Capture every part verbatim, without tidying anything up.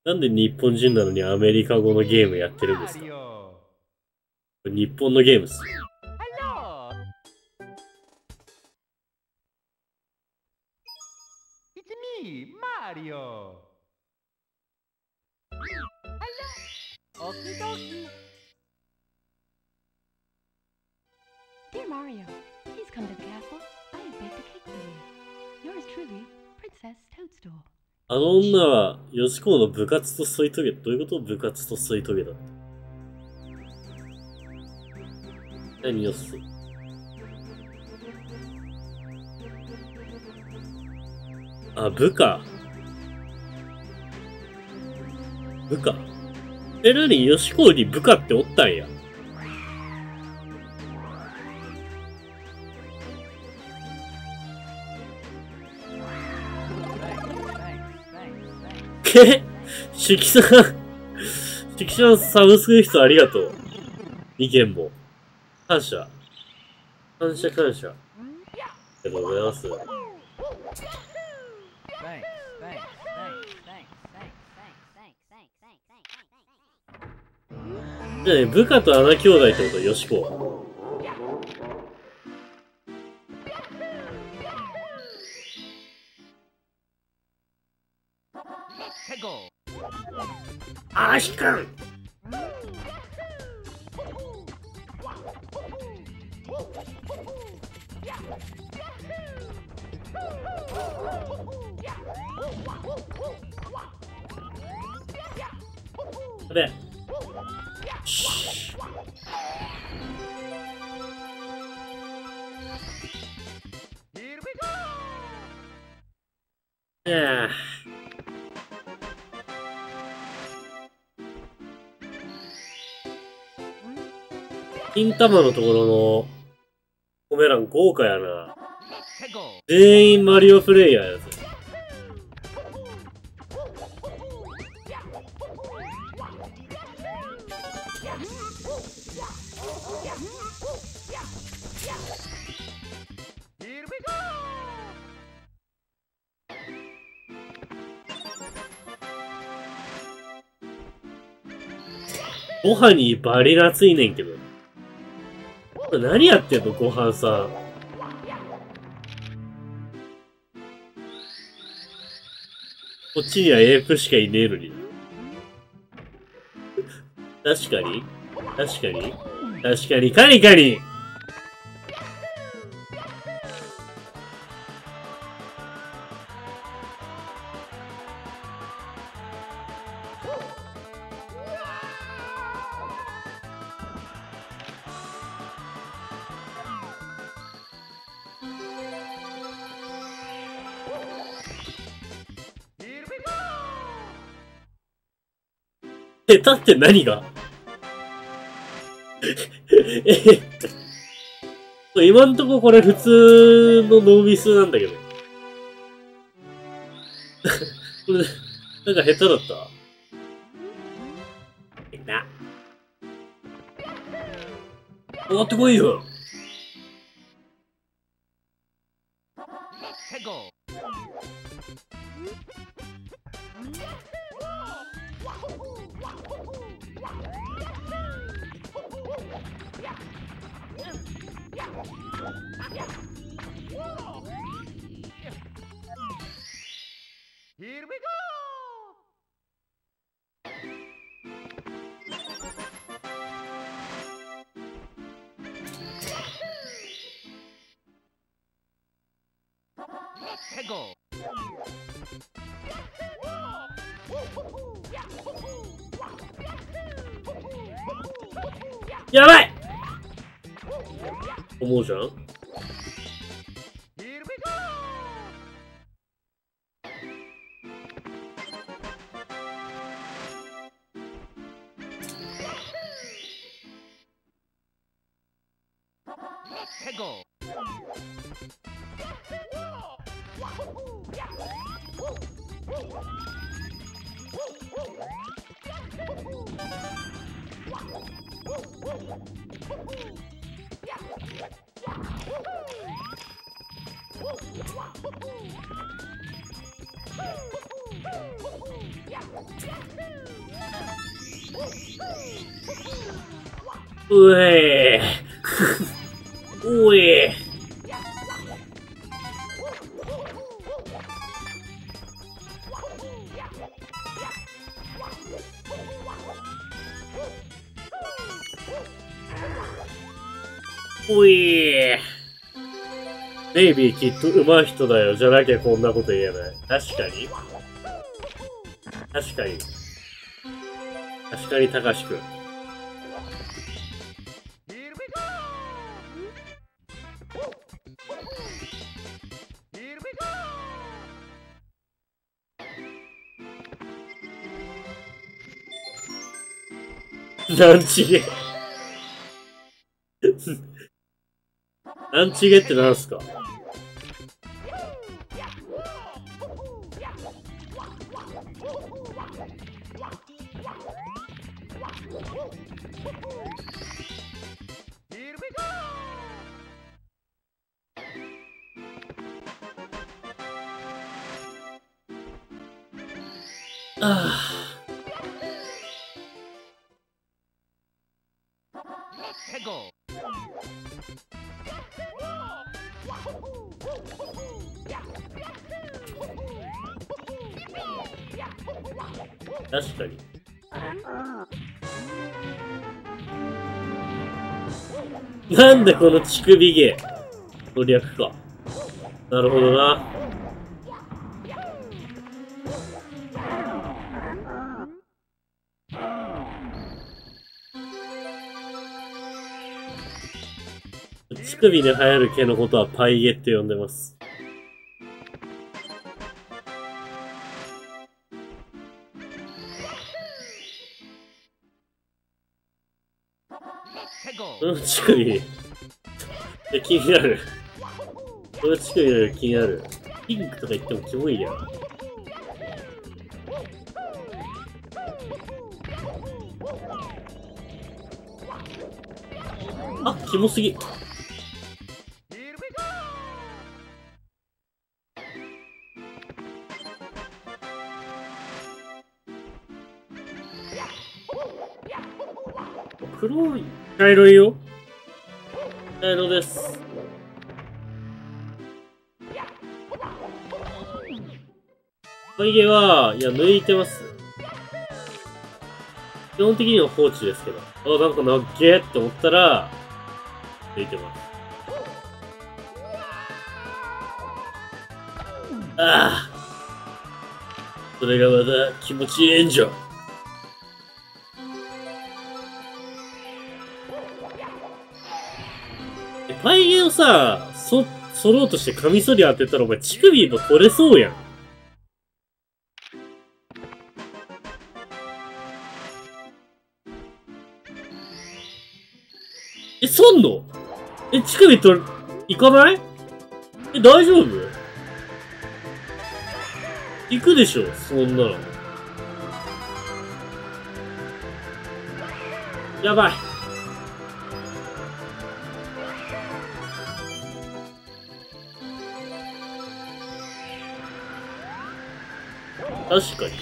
なんで日本人なのにアメリカ語のゲームやってるんですか？日本のゲームっす。 Dear Mario, please come to the castle. I have baked a cake for you. Yours truly, Princess Toadstool. あの女は、ヨシコの部活と添い遂げ、どういうこと？部活と添い遂げたって。何よす。あ、部下。部下。え、なにヨシコに部下っておったんや。けしきさん、しきさんサブスクリプトありがとう。意見も。感謝。感謝感謝。ありがとうございます。じゃあね、部下と穴兄弟ってことよしこ。あーしかん。あれ。いや金玉のところのコメ欄豪華やな。全員マリオプレイヤーやつ。ご飯にバリラついねんけど。何やってんのご飯さん。こっちにはエープしかいねえのに。確かに確かに確かにカニカニ下手って何がえ今んとここれ普通のノーミスなんだけど。これ、なんか下手だった下手。終わってこいよ。Here we go! Let's go! やばい思うじゃんうえーうえーおいーベイビーきっと上手い人だよ。じゃなきゃこんなこと言えない。確かに。確かに。確かに、たかしくん。なんちげ。なんちげってなんすか？ああ。確かに。なんでこの乳首毛の略か。なるほどな。乳首に生える毛のことはパイ毛って呼んでます。この乳首え、気になる。この乳首の気になる。ピンクとか言ってもキモいやん。あ、キモすぎ。黒い、茶色いよ。茶色です。眉毛は、いや、抜いてます。基本的には放置ですけど。あ、なんかなっげーって思ったら、抜いてます。ああ。それがまた気持ちいいんじゃ。パイ毛をさ、そ、剃ろうとしてカミソリ当てたらお前乳首も取れそうやん。え、剃んの？え、乳首取る、いかない？え、大丈夫？行くでしょ、そんなの。やばい。確かに。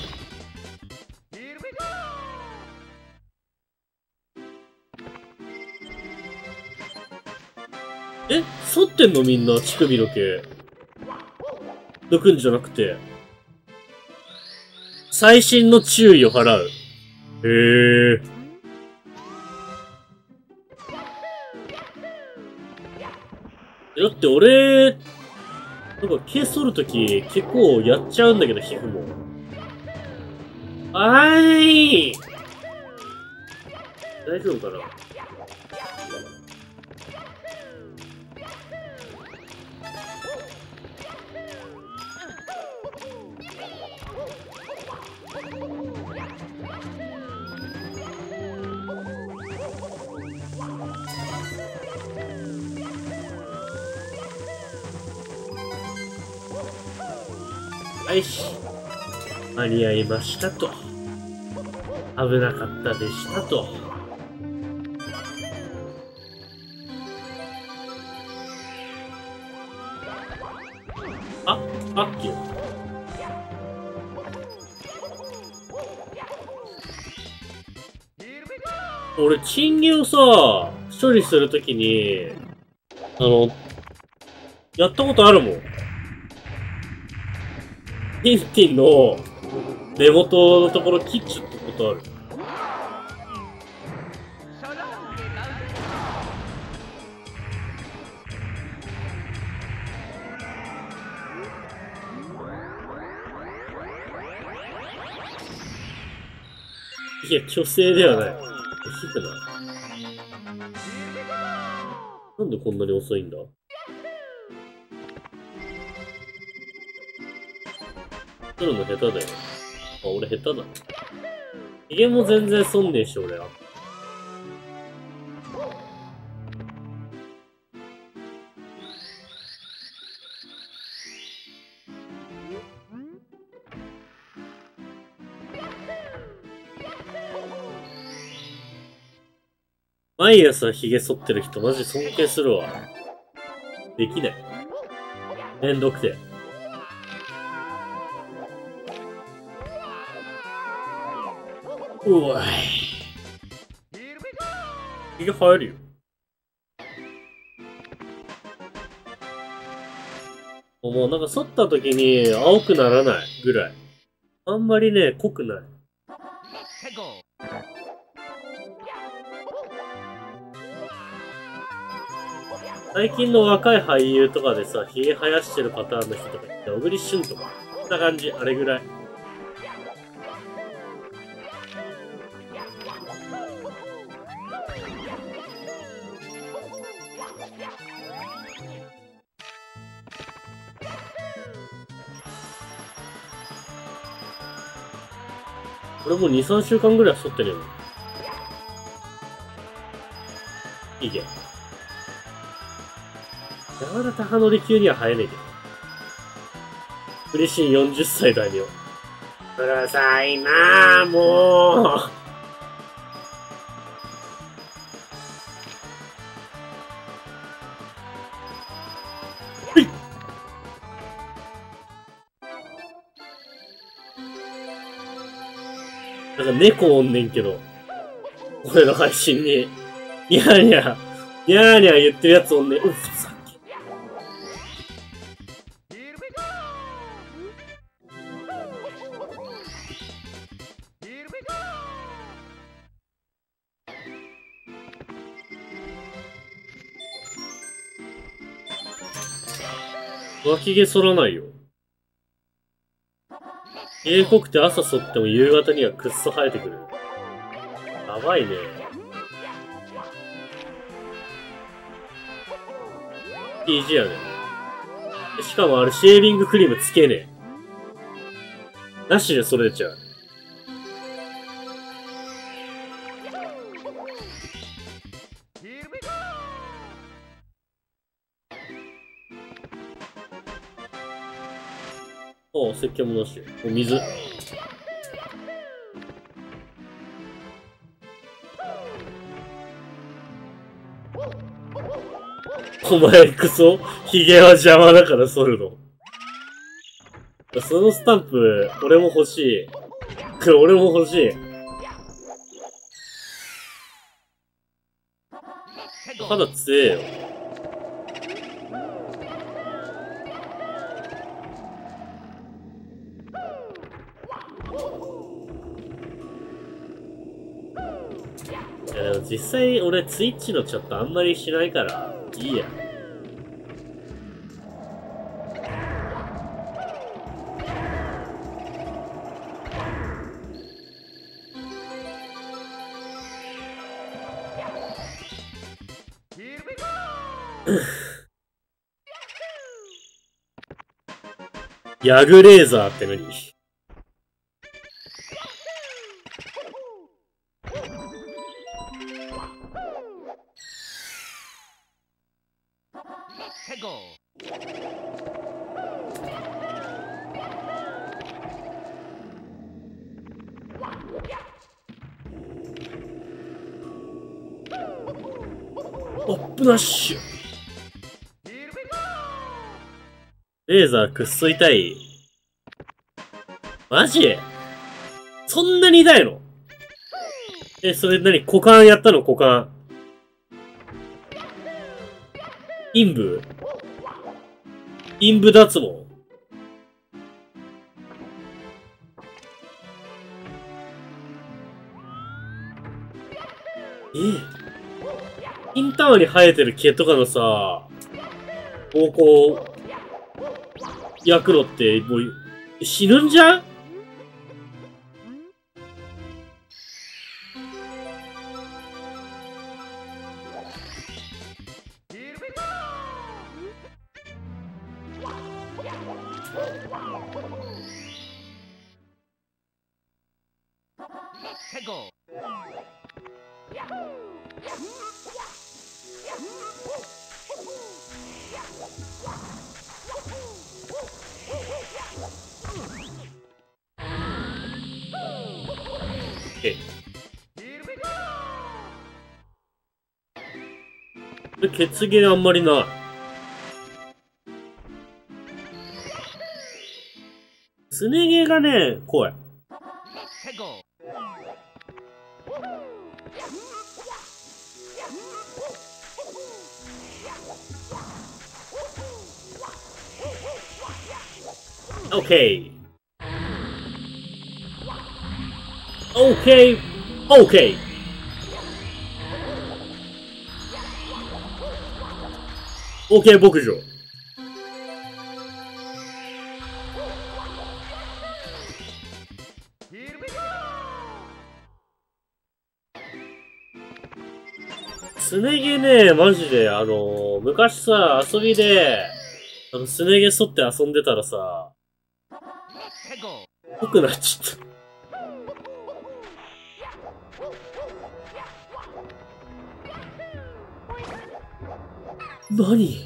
え、剃ってんのみんな、乳首の毛。抜くんじゃなくて。細心の注意を払う。へえ。だって俺、なんか毛剃るとき結構やっちゃうんだけど、皮膚も。あーい大丈夫かな。はいし、間に合いましたと。危なかったでしたと。あ、あっきよ。 俺、チンゲをさ、処理するときに、あの、やったことあるもん。ティンティンの根元のところ切っちゃったことある。いや、虚勢ではない。低くない。なんでこんなに遅いんだ？取るの下手だよ。あ、俺下手だ。ヒゲも全然損ねえし、俺は。毎朝ヒゲ剃ってる人マジ尊敬するわ。できない。めんどくて。うわい。ヒゲ生えるよ。もうなんか剃った時に青くならないぐらい。あんまりね、濃くない。最近の若い俳優とかでさ、ヒゲ生やしてるパターンの人とかいて、小栗旬とか、こんな感じ、あれぐらい。俺もうに、さんしゅうかんぐらい剃ってるよ。ヒゲ。山田貴則級には生えねえけど。嬉しいよんじゅっさい大名。うるさいなぁ、もう。なんか猫おんねんけど。俺の配信に。にゃーにゃー。にゃーにゃー言ってるやつおんねん。うっ、ふざけ。脇毛剃らないよ。ひげ濃くて朝剃っても夕方にはくっそ生えてくる。やばいね。ピージー やね。しかもあれシェービングクリームつけねえ。なしでそれちゃう。ああ、石鹸もなし。お水。お前クソヒゲは邪魔だから剃るの。そのスタンプ、俺も欲しい。俺も欲しい。肌強えよ。いやでも実際俺ツイッチのチャットあんまりしないからいいや。ヤグレーザーって何？アップダッシュ。レーザーくっそ痛い。マジ？そんなに痛いの？ え、それ何股間やったの股間。陰部陰部脱毛。えインターンに生えてる毛とかのさ、膀胱、ヤクロってもう死ぬんじゃん？え血毛あんまりない。すね毛がね、濃い。オッケー。オッケー。オッケー。オッケー牧場。すね毛ね、マジで、あのー、昔さ、遊びで、あの、すね毛剃って遊んでたらさ、濃くなっちゃった。何？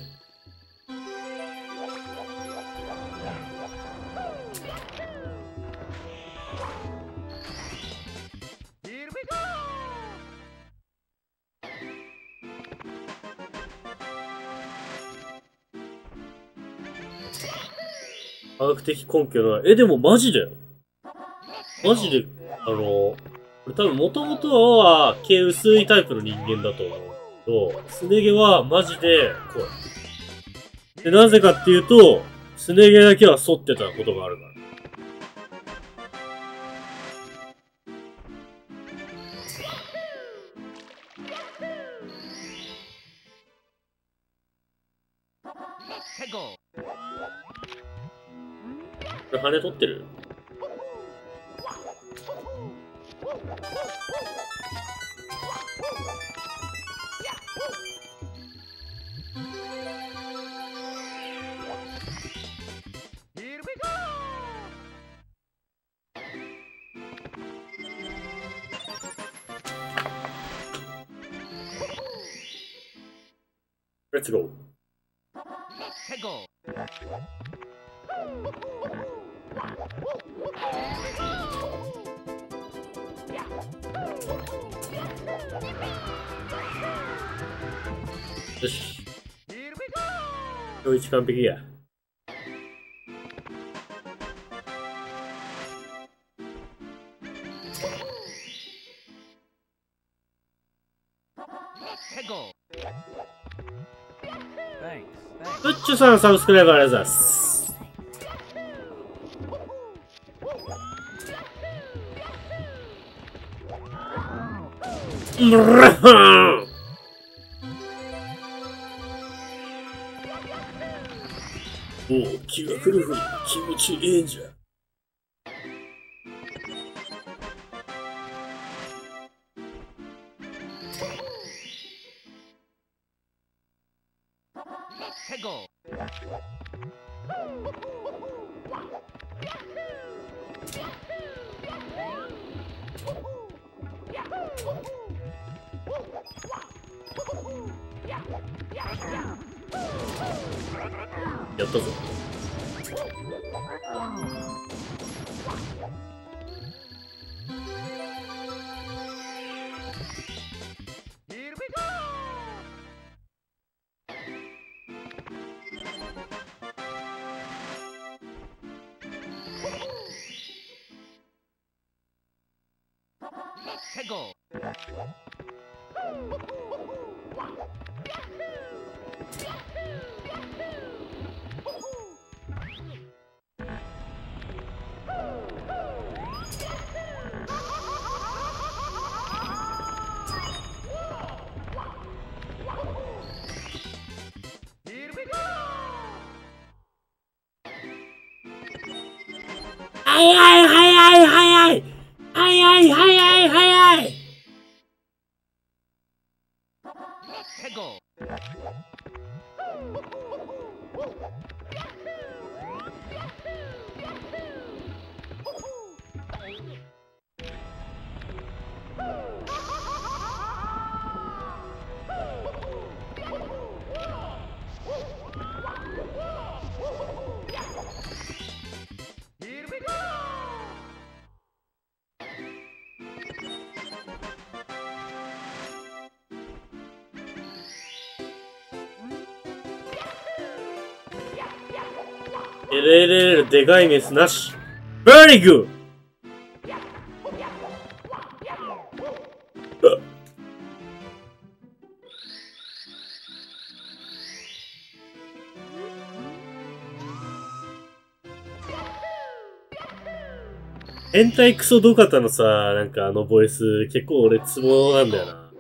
科学的根拠ない。え、でもマジだよ。マジで、あの、これ多分元々は毛薄いタイプの人間だと思うけど、すね毛はマジで濃い。で、なぜかっていうと、すね毛だけは剃ってたことがあるから。これ羽取ってる？Let's go.よし。今日一完璧や。ブッチョさんサブスクライバーありがとうございます。ブラハンおう、気が来るふり気持ちいいんじゃ。やったぞ。 早い早い早い早い早い早い。エルエルエル でかいメスなし。Very good! 変態クソドカタのさ、なんかあのボイス、結構俺ツボなんだよな。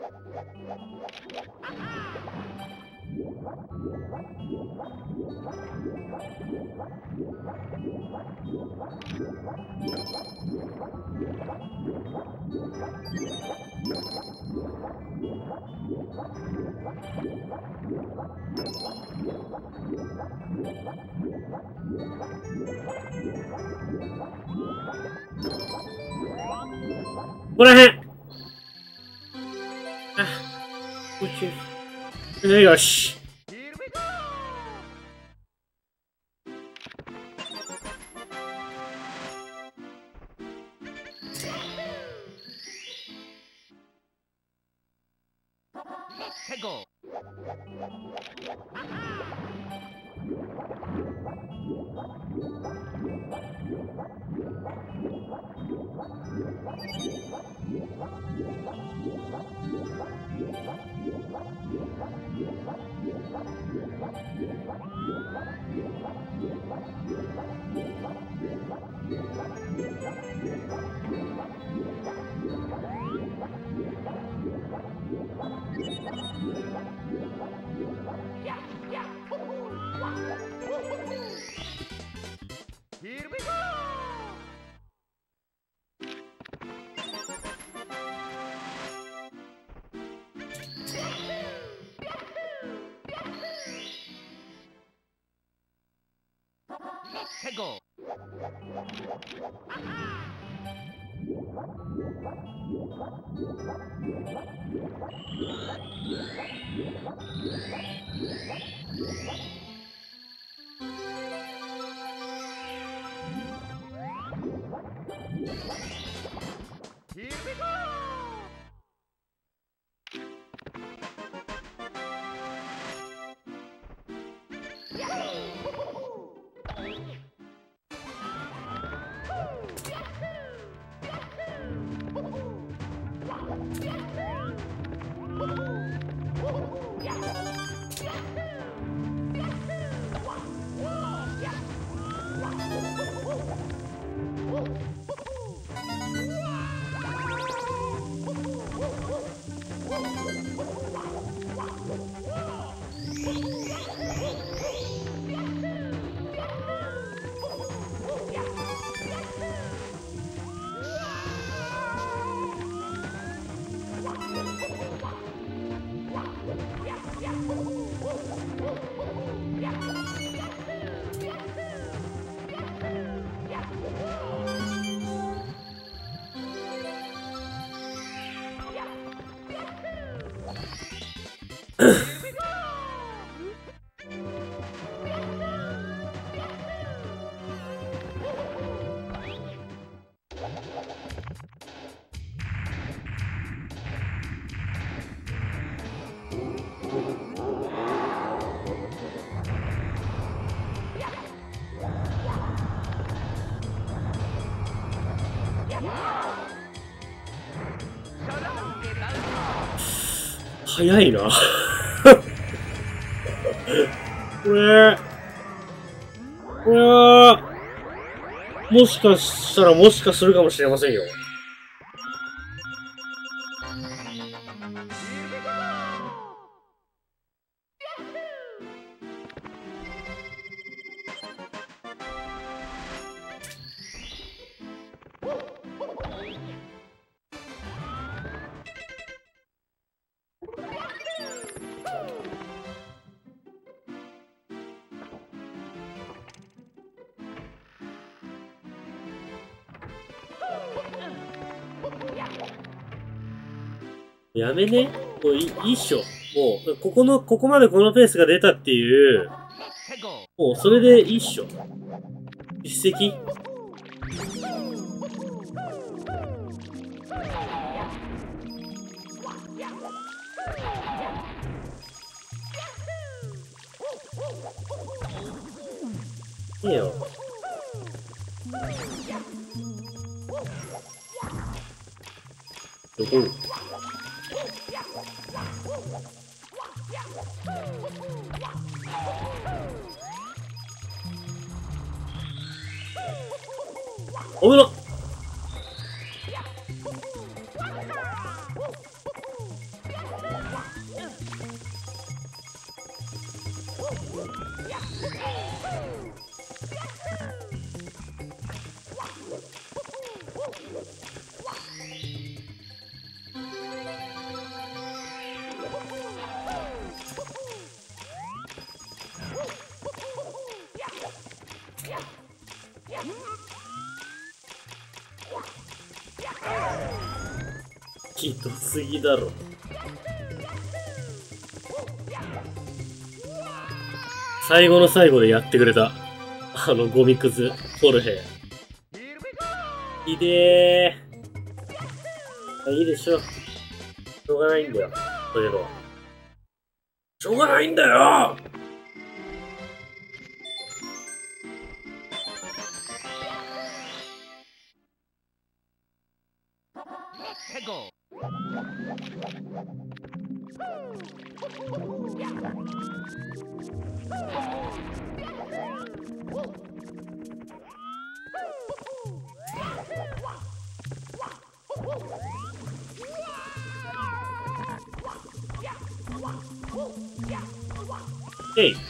ここらへん。あ、宇宙。よし。 早いな。これ、これは、もしかしたらもしかするかもしれませんよ。やめね。もういい、いいっしょ。もう、ここの、ここまでこのペースが出たっていう、もうそれでいいっしょ。実績いいよ。どこ危なっ。ひどすぎだろ。最後の最後でやってくれた。あのゴミくず、フォルヘ。ひでー。いいでしょ。しょうがないんだよ。そういうのは。しょうがないんだよ。えい。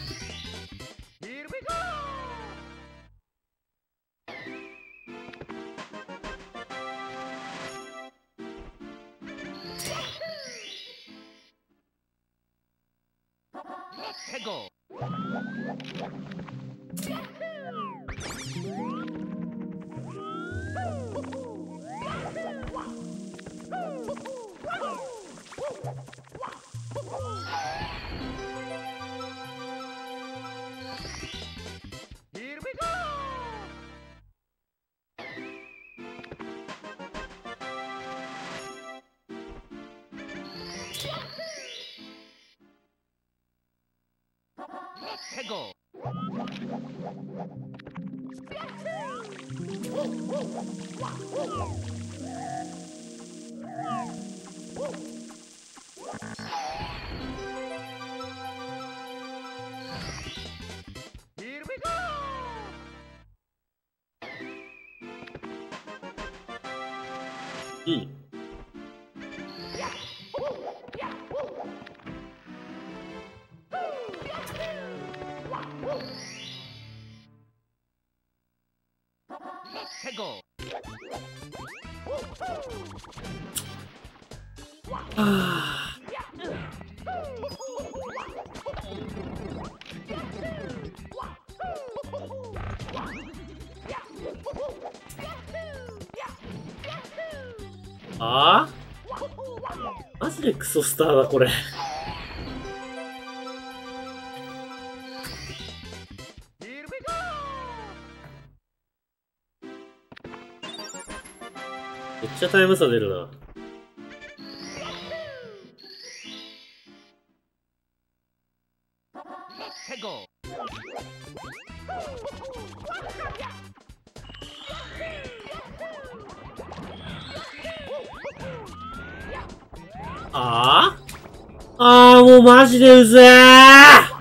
いい。はあ。ああ？マジでクソスターだこれ。めっちゃタイム差出るな。ああ？ もうマジでうぜー。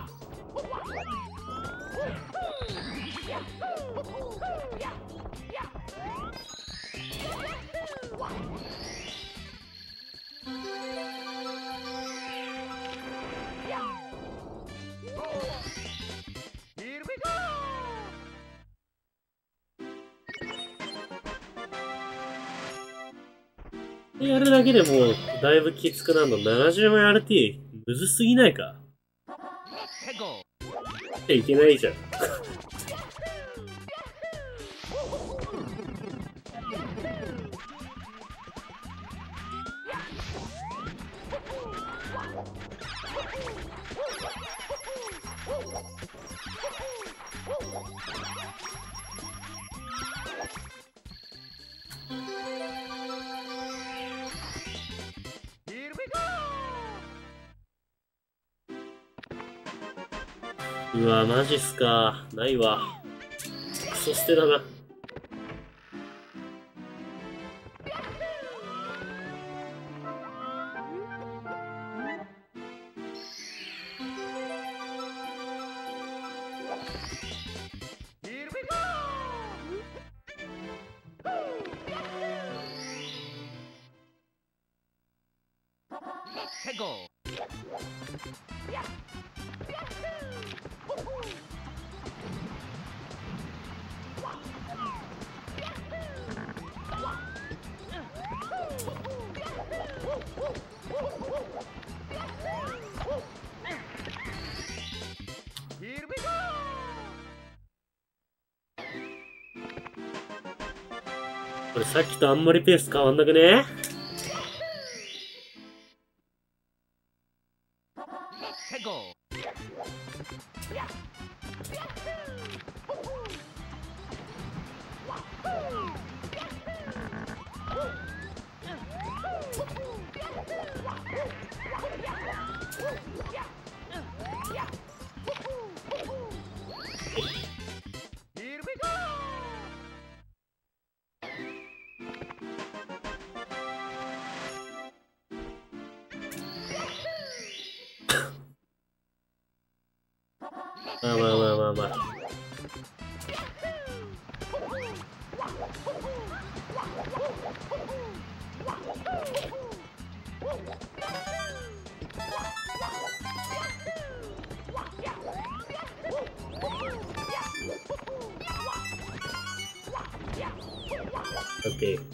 やるだけでもうだいぶきつくなるの。ななじゅうまい アールティー むずすぎないか？っていけないじゃん。うわ、マジっすか。ないわ。クソ捨てだな。これさっきとあんまりペース変わんなくね？まあまあまあまあまあ。オッケー。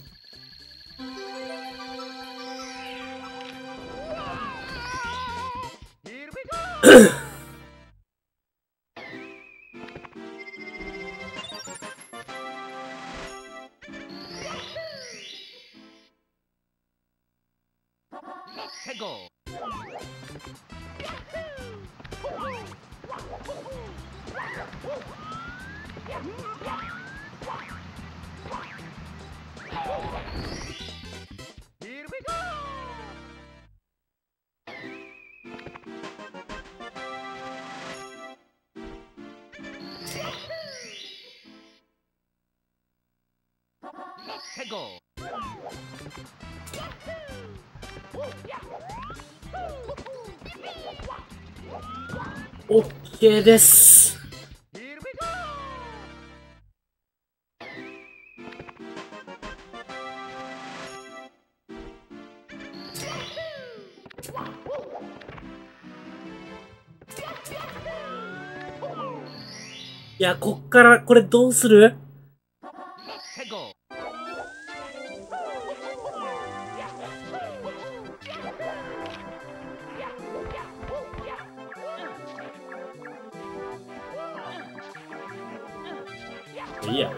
オッケーです。いや、こっからこれどうする？いいや。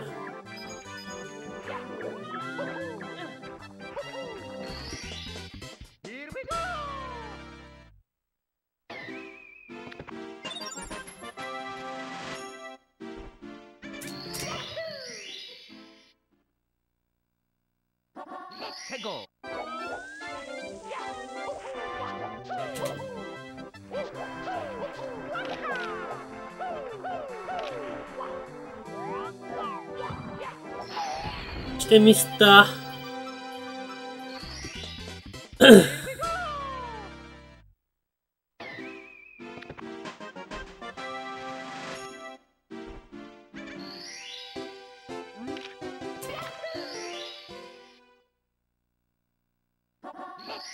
来てミスったー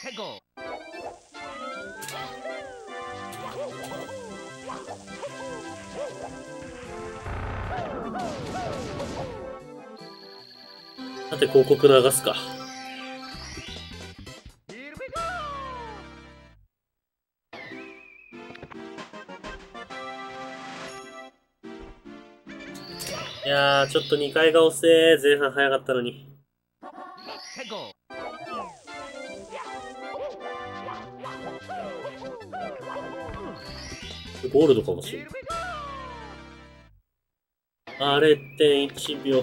さて、広告流すか。いやー、ちょっとにかいが遅え。前半早かったのに。ゴールドかもしれん。あれっていちびょう。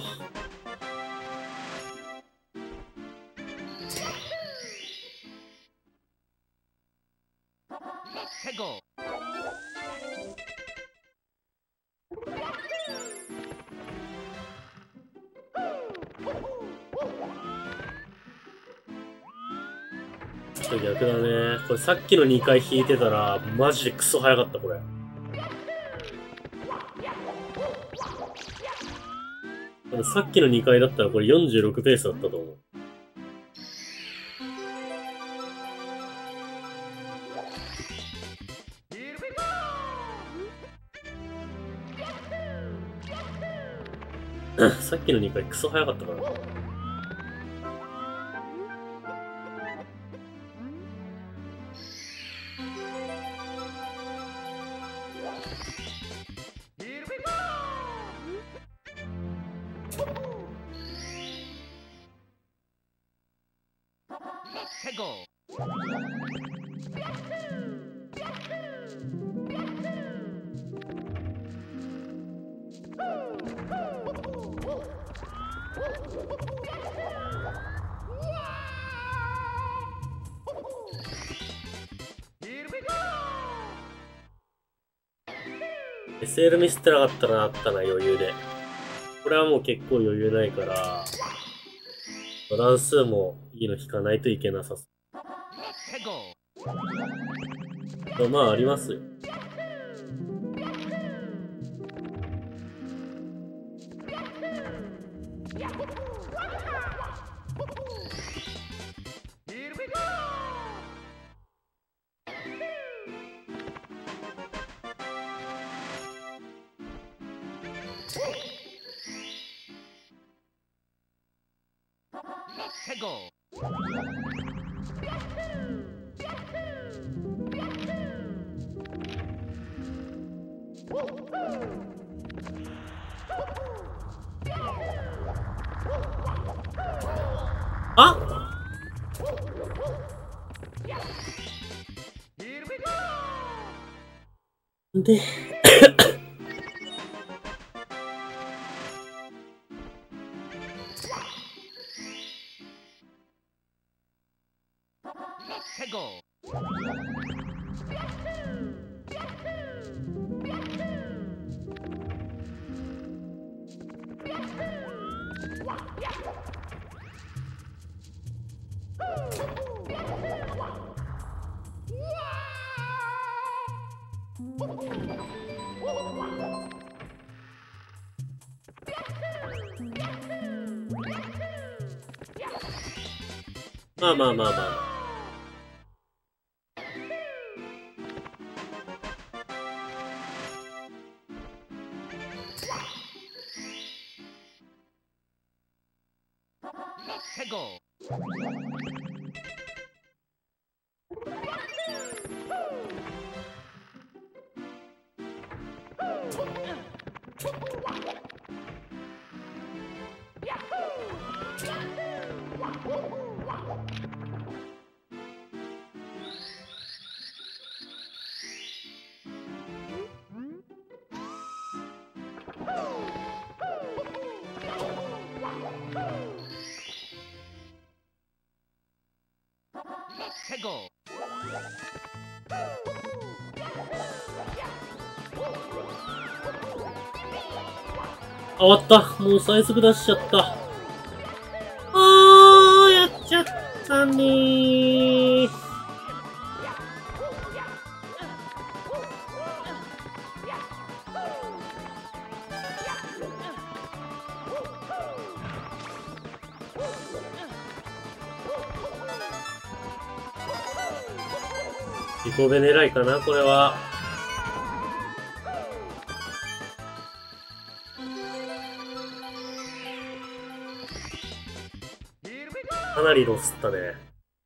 ちょっと逆だね。これさっきのにかい引いてたら、マジでクソ早かった、これ。でもさっきのにかいだったらこれよんじゅうろくペースだったと思う。さっきのにかいクソ早かったからな。エスエル ミスってなかったらなったな、余裕で。これはもう結構余裕ないから、乱数もいいの引かないといけなさそう。まあ、ありますよ。あでまあまあまあまあ。あ、終わった。もう最速出しちゃった。あー、やっちゃったねー。 自己ベ狙いかな、これは。かなりロスったね。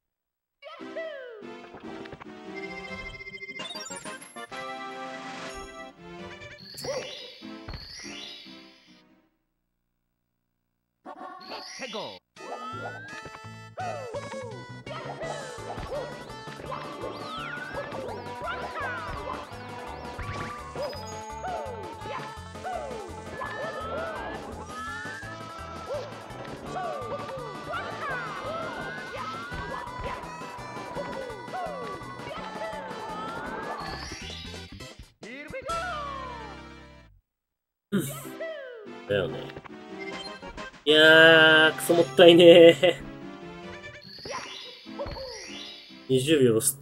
だよね。いやー、クソもったいねー。にじゅうびょうロスった。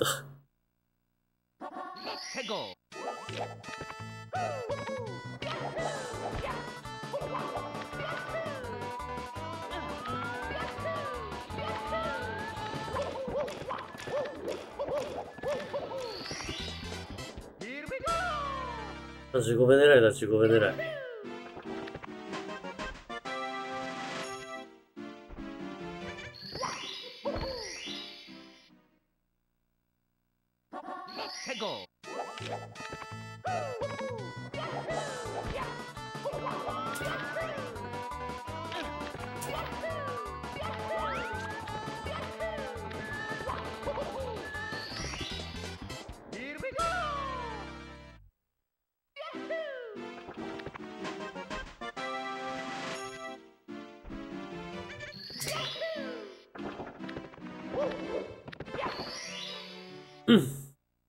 じゅうごべ狙いだ、じゅうごべ狙い。うん。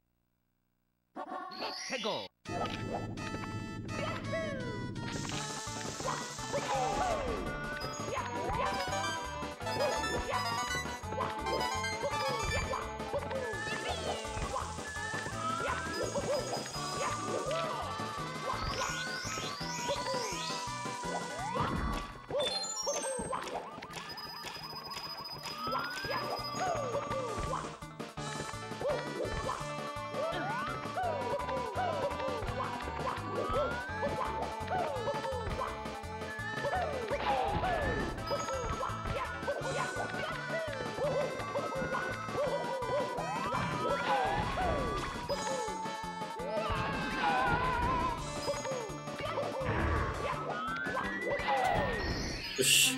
よし。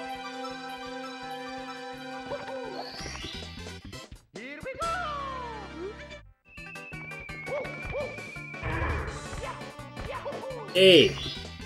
えい。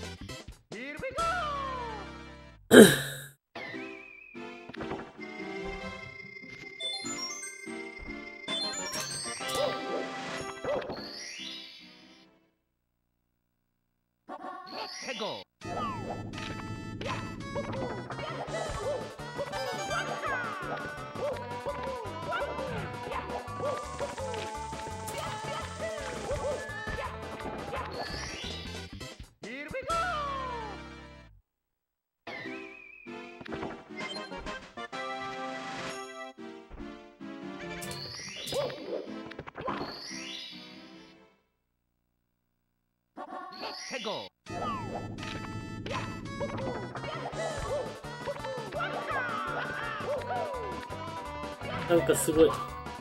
なんかすごい。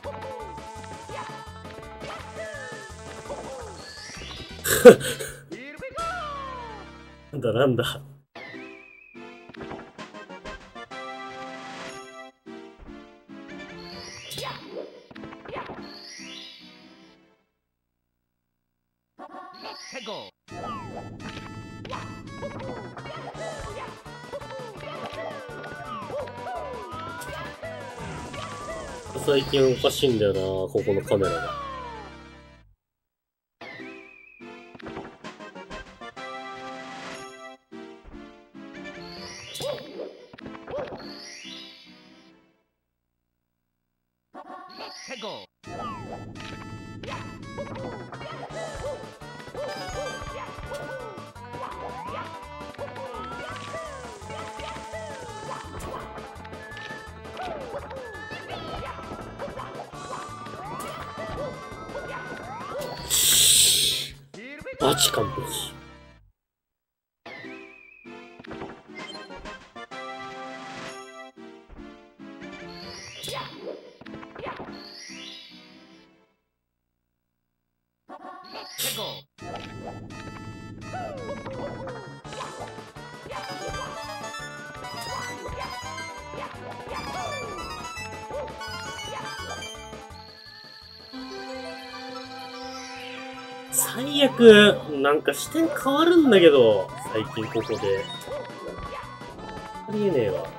なんだなんだ。最近おかしいんだよな、ここのカメラが。 マジ完璧。最悪、なんか視点変わるんだけど、最近ここで。ありえねえわ。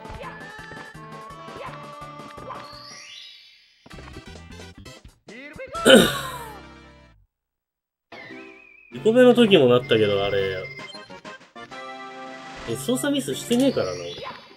にこめの時もなったけど、あれ。え、操作ミスしてねえからな、俺。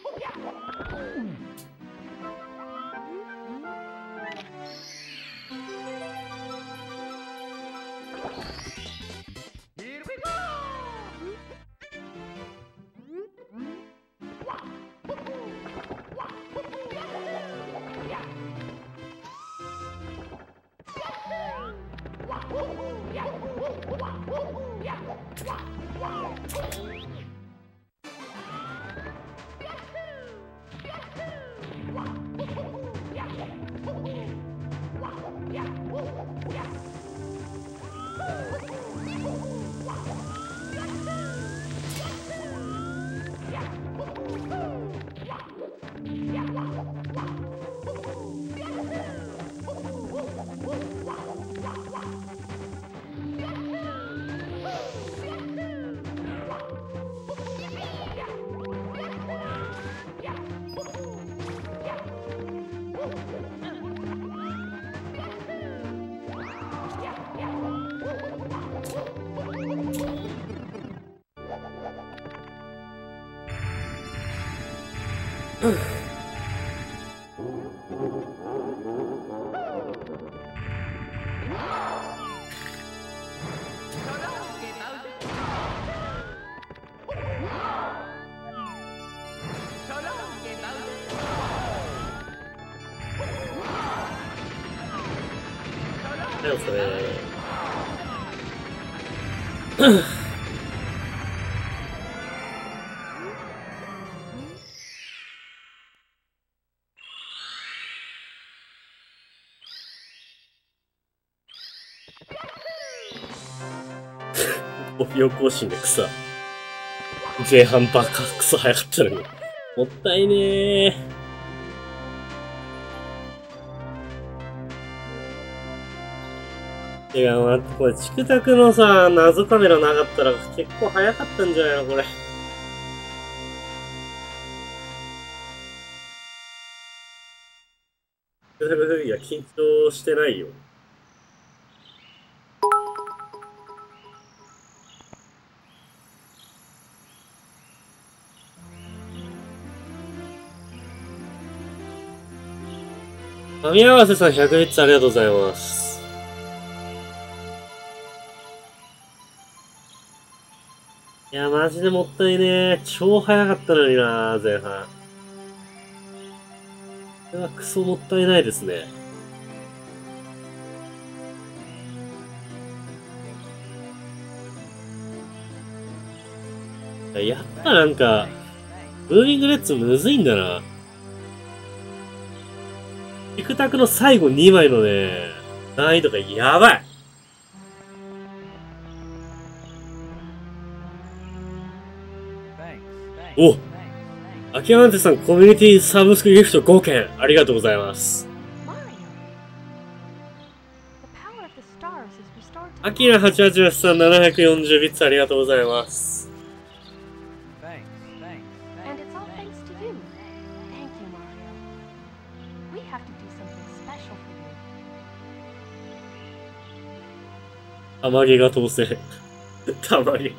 だよそれ。ごびょう更新で草。前半バカクソ早かったのに。もったいねー。いや、待って、これ、チクタクのさ、謎カメラなかったら結構早かったんじゃないのこれ。いや、緊張してないよ。噛み合わせさんひゃくビッツありがとうございます。いや、マジでもったいねえ。超早かったのにな、前半。これはクソもったいないですね。やっぱなんか、ムービングレッツむずいんだな。ティクタクの最後にまいのね、難易度がやばい。お、アキアンテさんコミュニティサブスクギフトごけんありがとうございます。アキラはちはちはちさんななひゃくよんじゅうビッツありがとうございます。たまげが当選。たまげ。い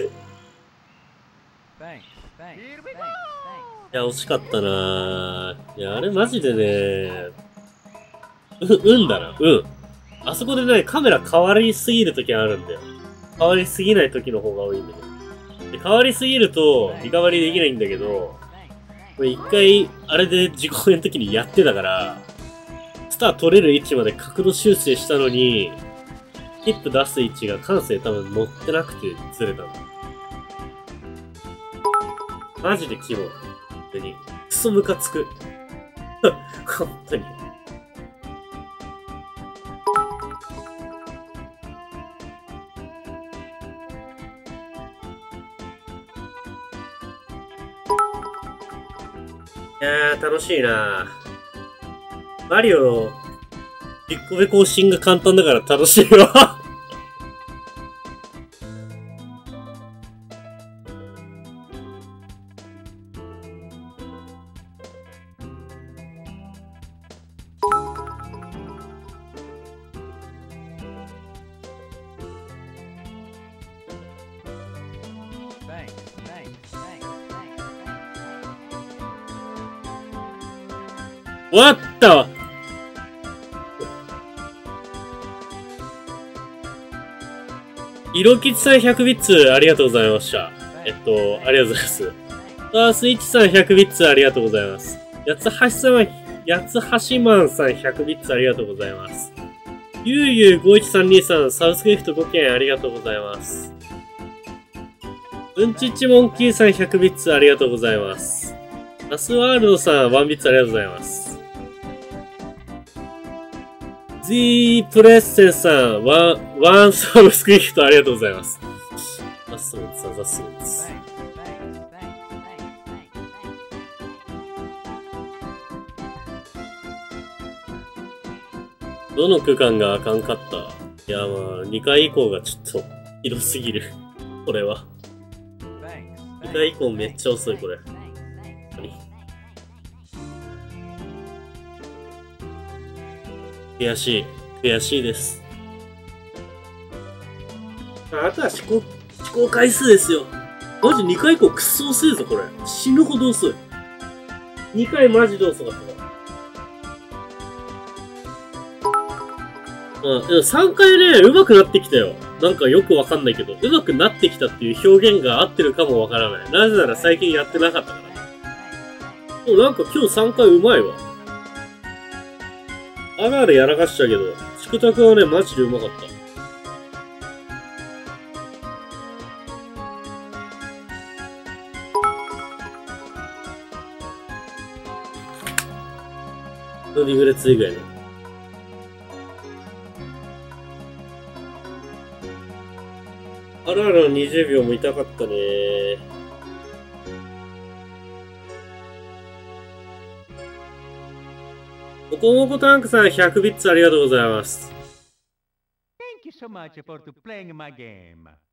や、惜しかったなぁ。いや、あれマジでね、う、うんだな、うん。あそこでね、カメラ変わりすぎるときあるんだよ。変わりすぎないときの方が多いんだけど。で、変わりすぎると、リカバリーできないんだけど、これ一回、あれで自己演の時にやってたから、スター取れる位置まで角度修正したのに、 キップ出す位置が感性多分乗ってなくてずれたの。マジでキモい。本当に。クソムカつく。本当に。いやー、楽しいなー。マリオ、びっこべ更新が簡単だから楽しいわ。終わったわ。いろきちさんひゃくビッツありがとうございました。えっと、ありがとうございます。スタースイッチさんひゃくビッツありがとうございます。やつはしさんは、やつはしマンさんひゃくビッツありがとうございます。ゆうゆうごいちさんにさんサウスクリフトごけんありがとうございます。うんちっちモンキーさんひゃくビッツありがとうございます。ナスワールドさんワンビッツありがとうございます。Z プレッセンさん、ワン、ワンサブスクリプトありがとうございます。ザスムツ、ザスムツ。どの区間があかんかった？いや、まあ、にかい以降がちょっと、ひどすぎる。これは。にかい以降めっちゃ遅い、これ。悔しい。悔しいです。あとは試行、試行回数ですよ。マジにかい以降くっそ遅いぞ、これ。死ぬほど遅い。にかいマジで遅かった。うん、でもさんかいね、上手くなってきたよ。なんかよくわかんないけど、上手くなってきたっていう表現が合ってるかもわからない。なぜなら最近やってなかったから。でもなんか今日さんかい上手いわ。あるあるやらかしたけど、チクタクはね、マジでうまかった。リグレッツ以外ね。あるあるのにじゅうびょうも痛かったねー。もこもこタンクさんひゃくビッツありがとうございます。 Thank you so much for playing my game.